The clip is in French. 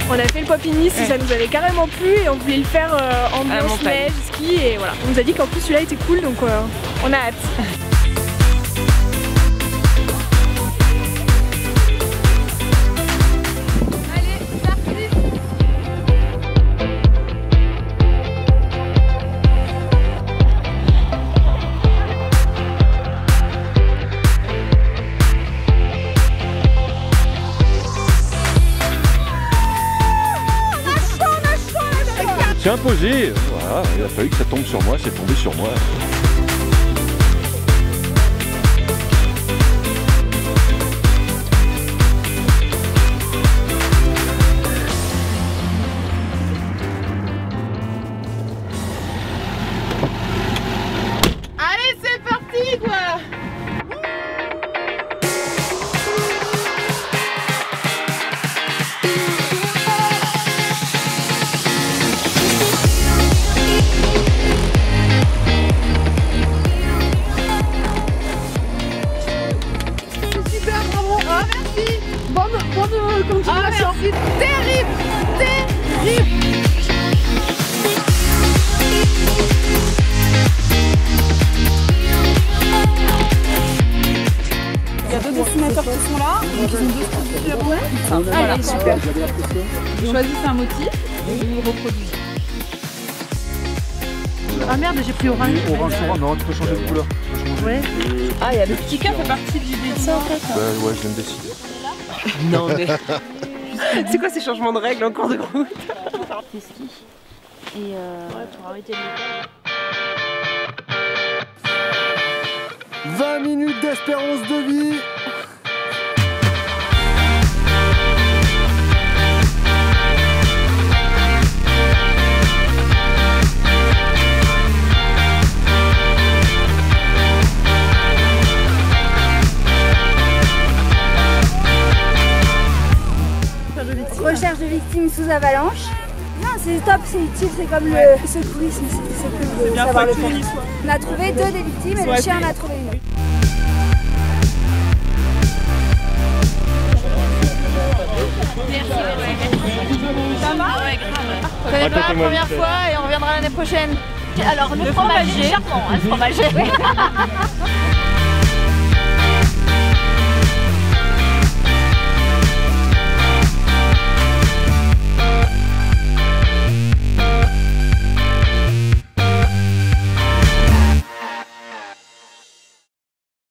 On a fait le Pop in Nice, ça nous avait carrément plu et on voulait le faire ambiance neige, ski et voilà. On nous a dit qu'en plus celui-là était cool donc on a hâte. C'est imposé, voilà, il a fallu que ça tombe sur moi, c'est tombé sur moi. Allez, c'est parti quoi! Continuation. Ah, terrible, terrible. Il y a deux dessinateurs qui sont là, donc ils ont deux styles différents. Allez, super. Vous choisissez un motif et vous le reproduisez. Ah merde, j'ai pris orange. Orange, non, tu peux changer de couleur. Ouais. Ah, il y a le petit cas fait partie du dessin en fait. Bah ouais, je viens de décider. Non mais... C'est quoi ces changements de règles en cours de route? Et pour arrêter le 20 minutes d'espérance de vie. Recherche de victimes sous avalanche. Non, c'est top, c'est utile, c'est comme le secourisme, c'est cool de savoir le faire. On a trouvé deux des victimes et le chien en a trouvé une. Ça va? Ouais, grave. On connaît pas la première fois et on reviendra l'année prochaine. Alors le fromager, charmant, le fromager.